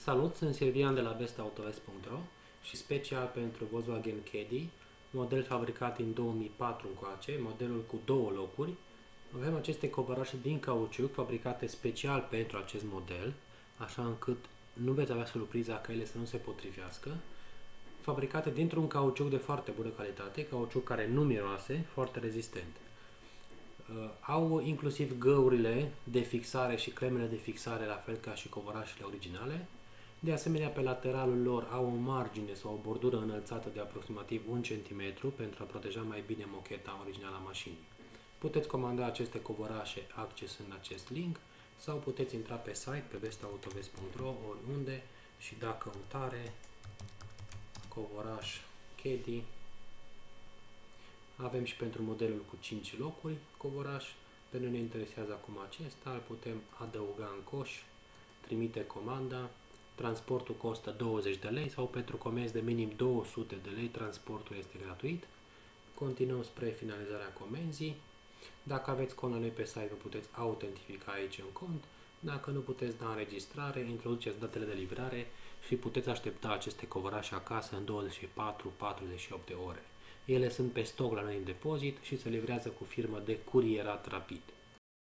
Salut, sunt Silvian de la bestautovest.ro și special pentru Volkswagen Caddy, model fabricat în 2004 încoace, modelul cu două locuri. Avem aceste covorașe din cauciuc fabricate special pentru acest model, așa încât nu veți avea surpriza ca ele să nu se potrivească. Fabricate dintr-un cauciuc de foarte bună calitate, cauciuc care nu miroase, foarte rezistent. Au inclusiv găurile de fixare și clemele de fixare, la fel ca și covorașele originale. De asemenea, pe lateralul lor au o margine sau o bordură înălțată de aproximativ 1 cm pentru a proteja mai bine mocheta originală a mașinii. Puteți comanda aceste covorașe accesând acest link sau puteți intra pe site pe bestautovest.ro oriunde și da căutare covoraș Caddy. Avem și pentru modelul cu 5 locuri covoraș. Pe noi ne interesează acum acesta, îl putem adăuga în coș, trimite comanda. Transportul costă 20 de lei sau pentru comenzi de minim 200 de lei, transportul este gratuit. Continuăm spre finalizarea comenzii. Dacă aveți cont la noi pe site, vă puteți autentifica aici în cont. Dacă nu puteți da înregistrare, introduceți datele de livrare și puteți aștepta aceste covorașe acasă în 24-48 de ore. Ele sunt pe stoc la noi în depozit și se livrează cu firmă de curierat rapid.